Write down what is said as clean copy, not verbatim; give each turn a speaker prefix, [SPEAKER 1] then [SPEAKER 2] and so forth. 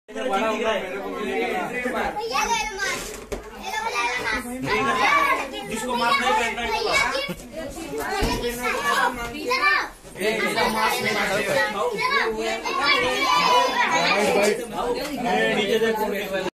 [SPEAKER 1] बड़ा होगा मेरे को मिलेगा। जिसको मास्क नहीं पहनना है नीचे देखो।